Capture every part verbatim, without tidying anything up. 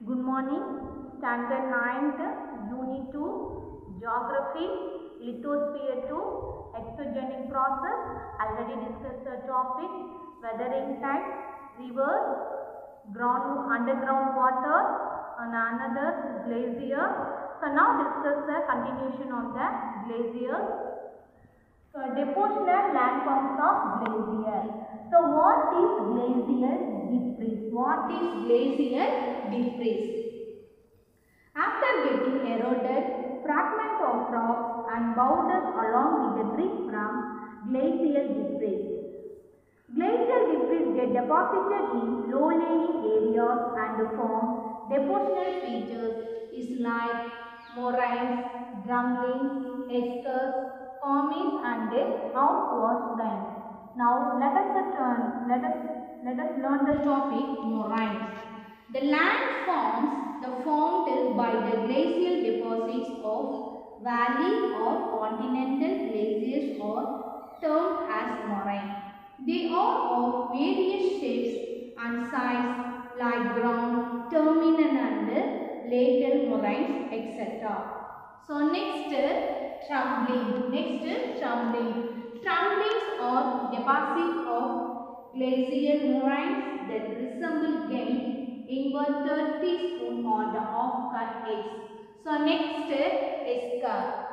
Good morning. Standard ninth, Unit two, Geography, Lithosphere two, Exogenic process. Already discussed the topic, weathering type, rivers, ground, underground water, and another glacier. So now discuss the continuation of the glaciers. So depositional landforms of glacier. So what is glacial debris? What is glacial debris? After getting eroded, fragments of rocks and boulders along with the drift from glacial debris. Glacial debris get deposited in low-lying areas and form depositional features is like moraines, drumlins, eskers, commies and outwash plains. Now let us turn, let us let us learn the topic moraines. The land forms the formed by the glacial deposits of valley or continental glaciers are termed as moraine. They are of various shapes and size like ground, terminal and lateral moraines, et cetera. So next, tumbling. Next, tumbling. Tumblings are deposits of glacial moraines that resemble gained inverted teaspoon or the half-cut eggs. So next, esker.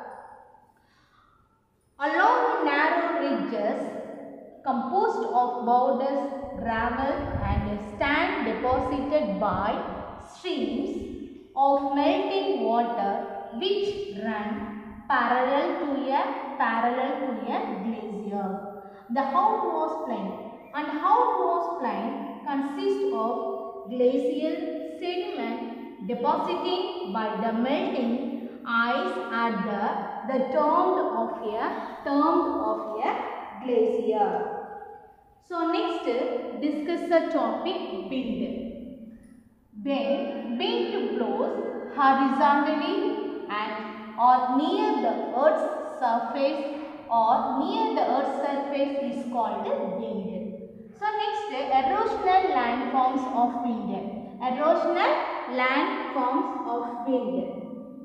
Along narrow ridges composed of boulders, gravel and sand deposited by streams of melting water which run parallel to a parallel to a glacier. The outwash plain and outwash plain consists of glacial sediment depositing by the melting ice at the, the termed of a termed of a glacier. So next, discuss the topic wind. When wind blows horizontally and or near the earth's surface or near the earth's surface is called wind. So next, erosional landforms of wind. Erosional landforms of wind.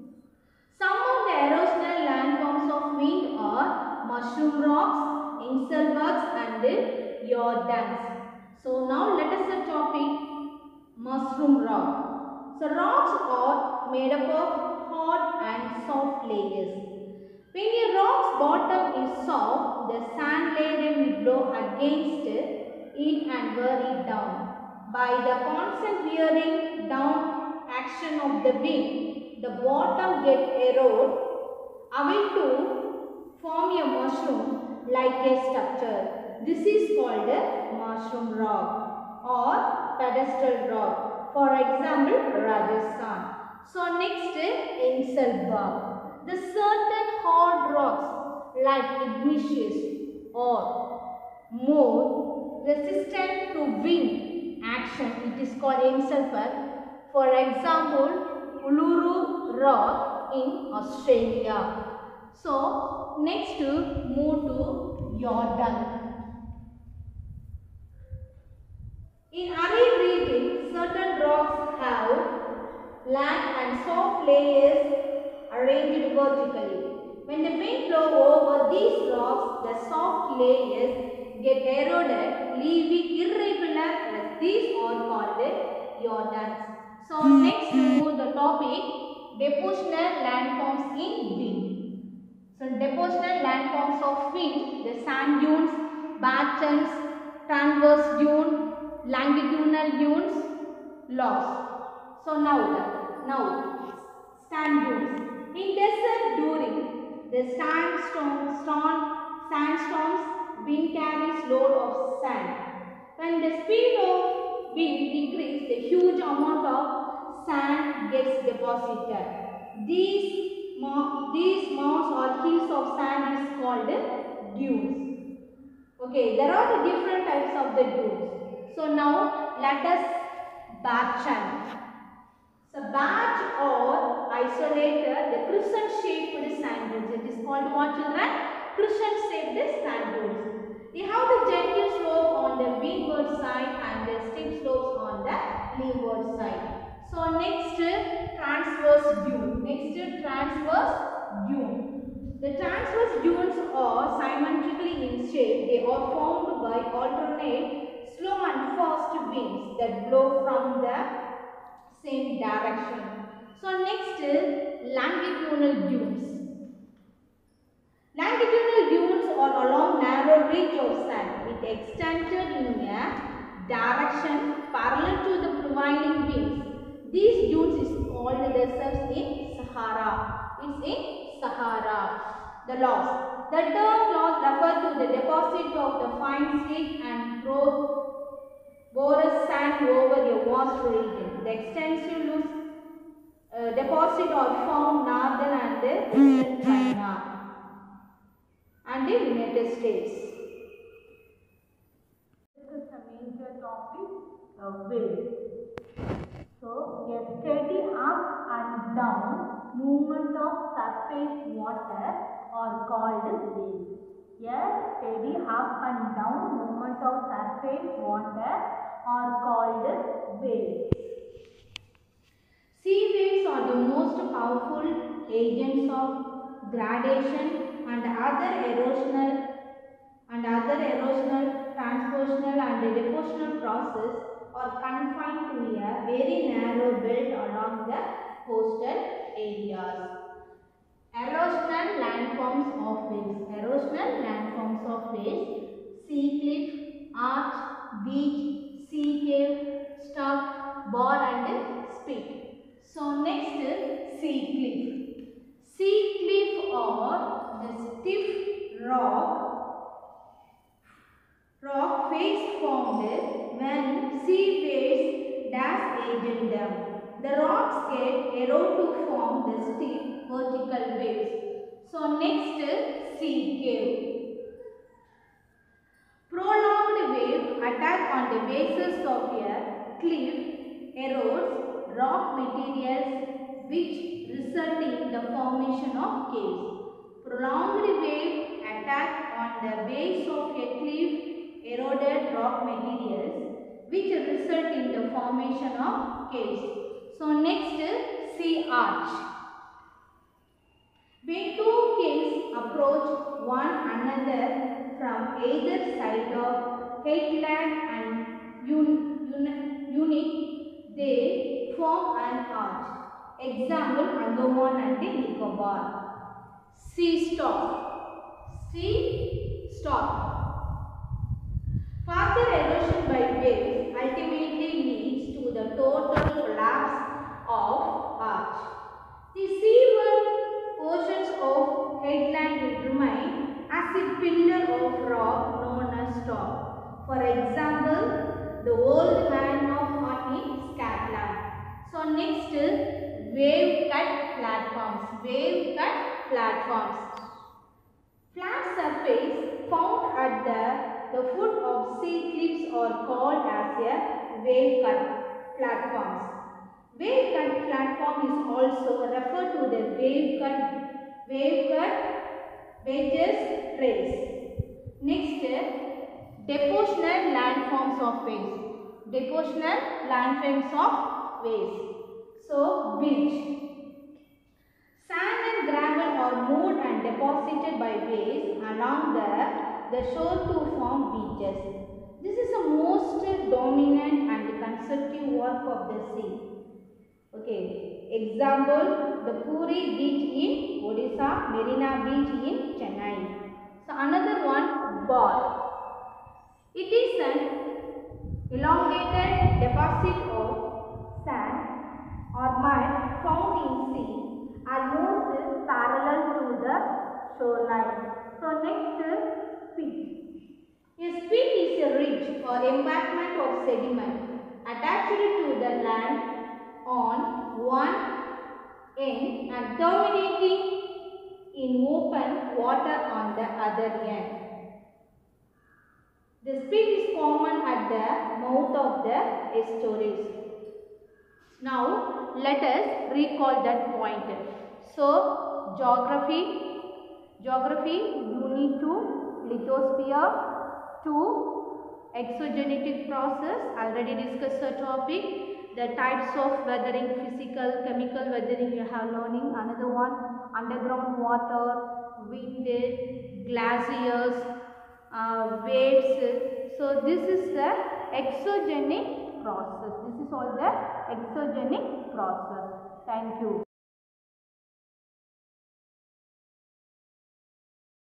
Some of the erosional landforms of wind are mushroom rocks, inselbergs and Jordans. So now let us the topic mushroom rock. So rocks are made up of hard and soft layers. When a rock's bottom is soft, the sand layer will blow against it and wear it down. By the constant wearing down action of the wind, the bottom gets eroded away to form a mushroom like a structure. This is called a mushroom rock or pedestal rock. For example, Rajasthan. So next is inselberg. The certain hard rocks like igneous or more resistant to wind action. It is called inselberg. For example, Uluru rock in Australia. So next move to Jordan. In arid regions, certain rocks have land and soft layers arranged vertically. When the wind blows over these rocks, the soft layers get eroded, leaving irregular as these are called Jordans. So next move the topic depositional landforms in wind. So depositional landforms of wind, the sand dunes, batons, transverse dune, longitudinal dunes, logs. So now the now sand dunes. In desert during the sandstorm, storm, sandstorms, wind carries load of sand. When the speed of wind increases, the huge amount of sand gets deposited. These these mounds or hills of sand is called dunes. Okay, there are the different types of the dunes. So now let us batch. So batch or isolated the crescent shaped sand dunes. It is called what children? Crescent shaped sand dunes. We have the gentle slope on the windward side and the steep slopes on the leeward side. So next, transverse dune. Next, transverse dune. The transverse dunes are symmetrically in shape. They are formed by alternate slow and fast winds that blow from the same direction. So next is longitudinal dunes. Longitudinal dunes are along narrow ridge of sand. It extended in a direction parallel to the prevailing winds. These dunes is called deserts in Sahara. It's in Sahara. The loss. The term loss refers to the deposit of the fine slick and porous sand over a vast region. The extensive loose uh, deposit are found northern and western China and the United States. This is a major topic of waves. So, a steady up and down movement of surface water are called waves. A steady up and down movement of surface water are called waves. Sea waves are the most powerful agents of gradation and other erosional and other erosional, transpositional and depositional process are confined to a very narrow belt along the coastal areas. Erosional landforms of waves. Erosional landforms of waves. Sea cliff, arch, beach, sea cave, stock, bar and spit. So next is sea cliff. Sea cliff are the stiff rock rock face formed when sea waves dash agent them. The rocks get erode to form the steep vertical waves. So next is sea cave. Prolonged wave attack on the bases of a cliff erodes rock materials which result in the formation of caves. Prolonged wave attack on the base of a cliff eroded rock materials which result in the formation of caves. So next is sea arch. When two caves approach one another from either side of headland and un un unit, they form an arch. Example, Andaman and Nicobar. Sea stock. Sea stock. Further erosion by waves ultimately leads to the total collapse of arch. The seaward portions of headland will remain as a pillar of rock known as stock. For example, the old man of Horny, Scotland. So next is wave cut platforms. Wave cut platforms. Flat surface found at the The foot of sea cliffs are called as a wave cut platforms. Wave cut platform is also referred to the wave cut wave cut wedges trails. Next, depositional landforms of waves. Depositional landforms of waves. So, beach. Sand and gravel are moved and deposited by waves along the the shore to form beaches. This is the most dominant and constructive work of the sea. Okay. Example, the Puri beach in Odisha, Marina beach in Chennai. So another one, bar. It is an elongated deposit of sand or mud found in sea almost parallel to the shoreline. So next is spit. A spit is a ridge or embankment of sediment attached to the land on one end and terminating in open water on the other end. The spit is common at the mouth of the estuaries. Now let us recall that point. So geography, geography you need to lithosphere, two exogenetic process, already discussed the topic. the types of weathering, physical, chemical weathering you have learning. Another one, underground water, wind, glaciers, uh, waves. So this is the exogenic process. This is all the exogenic process. Thank you.